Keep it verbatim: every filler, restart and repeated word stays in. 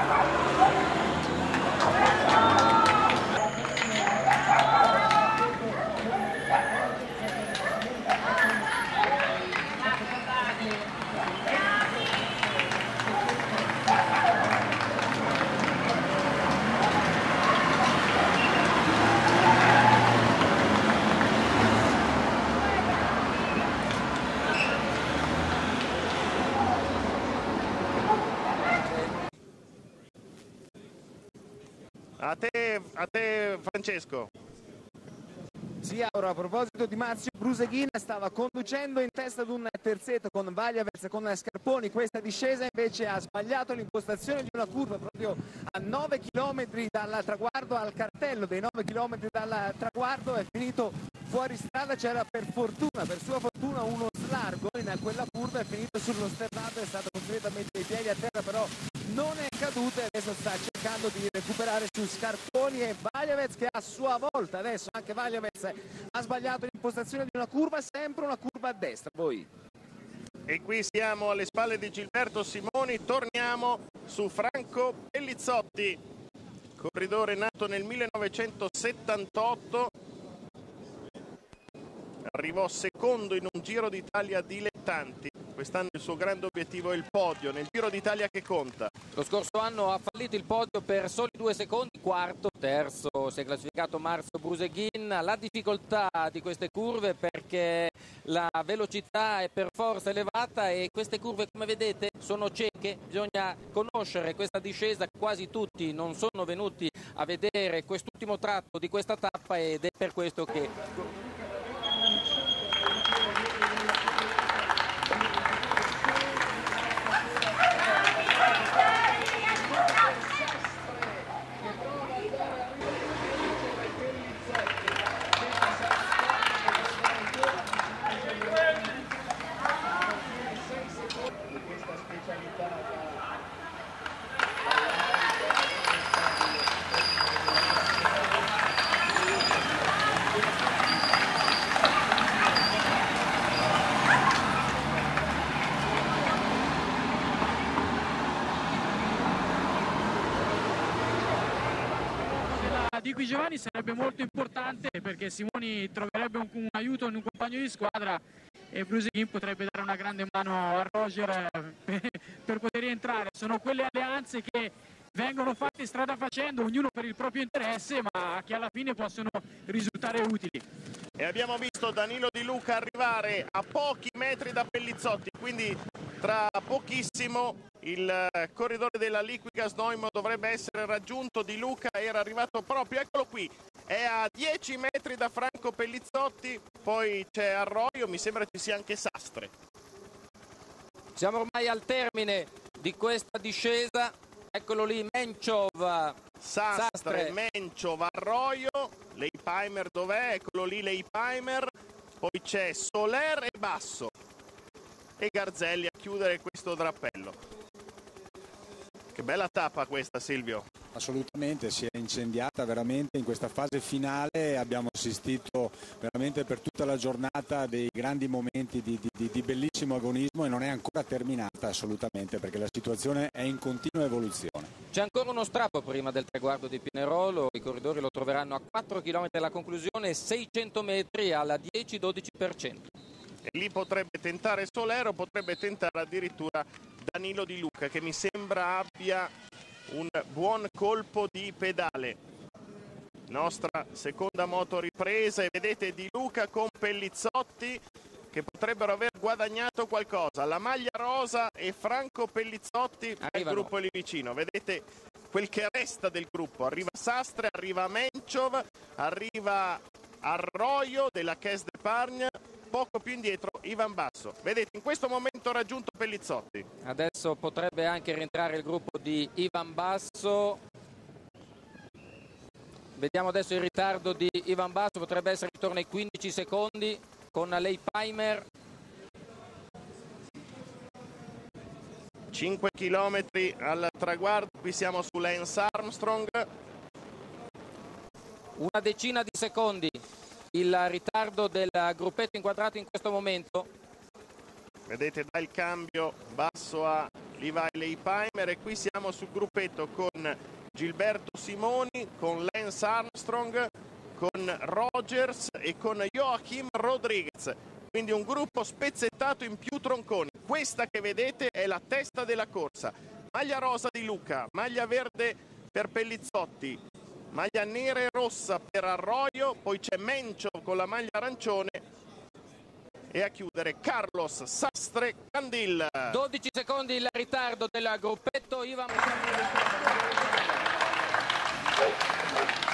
A te, a te Francesco. Sì, Auro, a proposito di Marzio Bruseghin, stava conducendo in testa ad un terzetto con Vagliavez, con Scarponi. Questa discesa invece ha sbagliato l'impostazione di una curva proprio a nove chilometri dal traguardo, al cartello dei nove chilometri dal traguardo, è finito fuori strada. C'era per fortuna, per sua fortuna, uno slargo in quella curva, è finito sullo sterrato, è stato costretto a mettere i piedi a terra, però non è caduto e adesso sta cercando di recuperare su Scarponi e Vagliavez, che a sua volta adesso anche Vagliavez ha sbagliato l'impostazione di una curva, sempre una curva a destra. Poi e qui siamo alle spalle di Gilberto Simoni, torniamo su Franco Pellizzotti, corridore nato nel millenovecentosettantotto, arrivò secondo in un Giro d'Italia dilettanti. Quest'anno il suo grande obiettivo è il podio nel Giro d'Italia che conta. Lo scorso anno ha fallito il podio per soli due secondi, quarto, terzo si è classificato Marzio Bruseghin. La difficoltà di queste curve perché la velocità è per forza elevata e queste curve, come vedete, sono cieche, bisogna conoscere questa discesa. Quasi tutti non sono venuti a vedere quest'ultimo tratto di questa tappa ed è per questo che di qui Giovanni sarebbe molto importante, perché Simoni troverebbe un, un aiuto in un compagno di squadra e Bruseghin potrebbe dare una grande mano a Roger per, per poter rientrare. Sono quelle alleanze che vengono fatte strada facendo, ognuno per il proprio interesse, ma che alla fine possono risultare utili. E abbiamo visto Danilo Di Luca arrivare a pochi metri da Pellizzotti, quindi tra pochissimo il corridore della Liquigas Noimo dovrebbe essere raggiunto. Di Luca era arrivato proprio, eccolo qui, è a dieci metri da Franco Pellizzotti, poi c'è Arroyo, mi sembra ci sia anche Sastre. siamo ormai al termine di questa discesa. Eccolo lì, Menchov, Sastre, Sastre. Menchov, Arroyo, Leipheimer dov'è? Eccolo lì Leipheimer, poi c'è Soler e Basso e Garzelli a chiudere questo drappello. Che bella tappa questa, Silvio. Assolutamente, si è incendiata veramente in questa fase finale, abbiamo assistito veramente per tutta la giornata dei grandi momenti di, di, di bellissimo agonismo e non è ancora terminata assolutamente, perché la situazione è in continua evoluzione. C'è ancora uno strappo prima del traguardo di Pinerolo, i corridori lo troveranno a quattro chilometri dalla conclusione, seicento metri al dieci dodici per cento. E lì potrebbe tentare Solero, potrebbe tentare addirittura Danilo Di Luca, che mi sembra abbia un buon colpo di pedale. Nostra seconda moto ripresa e vedete Di Luca con Pellizzotti che potrebbero aver guadagnato qualcosa. La maglia rosa e Franco Pellizzotti, il gruppo è lì vicino. Vedete quel che resta del gruppo. Arriva Sastre, arriva Menchov, arriva Arroyo della Caisse d'Epargne, poco più indietro Ivan Basso. Vedete, in questo momento ha raggiunto Pellizzotti. Adesso potrebbe anche rientrare il gruppo di Ivan Basso. Vediamo adesso il ritardo di Ivan Basso, potrebbe essere intorno ai quindici secondi con Leipheimer. cinque chilometri al traguardo, qui siamo su Lance Armstrong. Una decina di secondi il ritardo del gruppetto inquadrato in questo momento. Vedete dal cambio Basso a Levi Leipheimer, e qui siamo sul gruppetto con Gilberto Simoni, con Lance Armstrong, con Rogers e con Joachim Rodriguez. Quindi un gruppo spezzettato in più tronconi. Questa che vedete è la testa della corsa. Maglia rosa di Luca, maglia verde per Pellizzotti, maglia nera e rossa per Arroyo, poi c'è Mencio con la maglia arancione e a chiudere Carlos Sastre Candil. dodici secondi il ritardo del gruppetto. Ivan